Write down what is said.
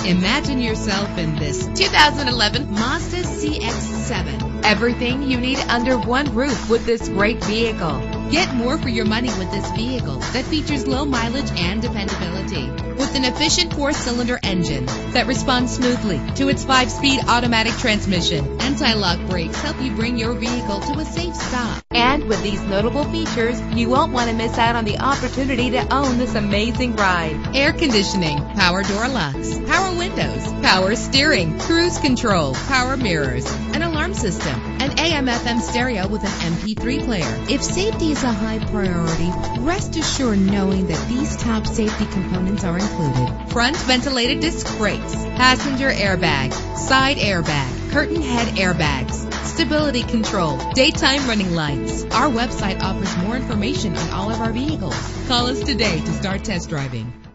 Imagine yourself in this 2011 Mazda CX-7. Everything you need under one roof with this great vehicle. Get more for your money with this vehicle that features low mileage and dependability. With an efficient 4-cylinder engine that responds smoothly to its 5-speed automatic transmission. Anti-lock brakes help you bring your vehicle to a safe stop. And with these notable features, you won't want to miss out on the opportunity to own this amazing ride. Air conditioning, power door locks, power windows, power steering, cruise control, power mirrors, an alarm system, an AM/FM stereo with an MP3 player. If safety is a high priority, rest assured knowing that these top safety components are included. Front ventilated disc brakes, passenger airbag, side airbag, curtain head airbags, stability control, daytime running lights. Our website offers more information on all of our vehicles. Call us today to start test driving.